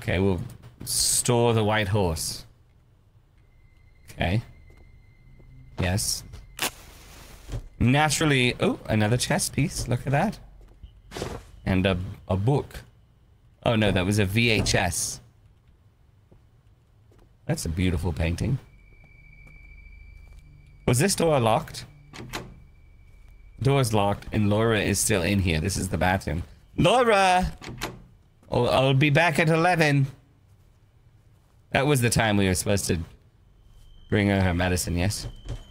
Okay, we'll store the white horse. Okay. Yes. Naturally... Oh, another chess piece. Look at that. And a book. Oh, no, that was a VHS. That's a beautiful painting. Was this door locked? Door's locked, and Laura is still in here. This is the bathroom. Laura! Oh, I'll be back at 11. That was the time we were supposed to bring her medicine, yes?